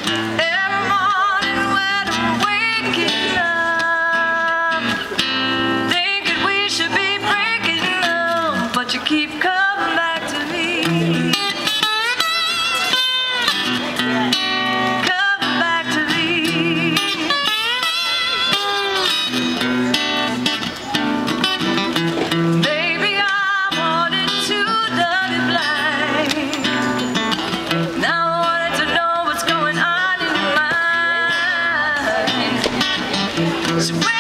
Every morning when I'm waking up, thinking we should be breaking up, but you keep coming back to me. Coming back to me. Baby, I wanted to love you blind. Now I wanted to know what's going on in your mind. So